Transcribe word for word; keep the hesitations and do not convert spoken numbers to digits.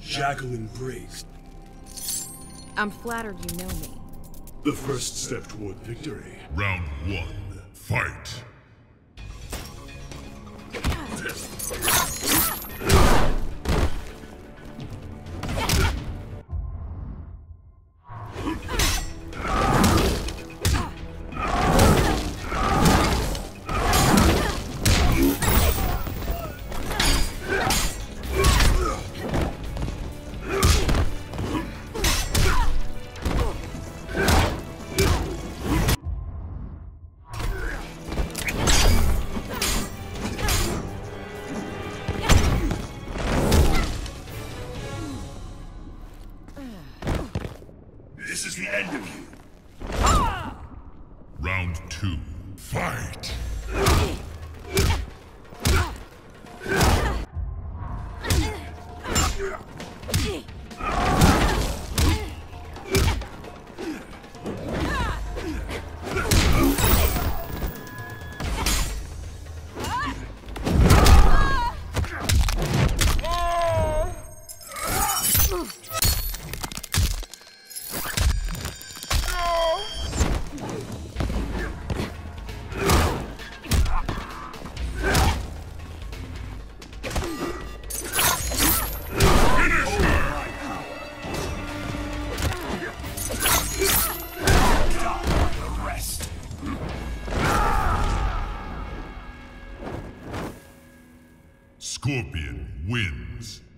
Jacqueline Briggs. I'm flattered you know me. The first step toward victory. Round one, fight. This is the end of you. Round two, fight. Scorpion wins.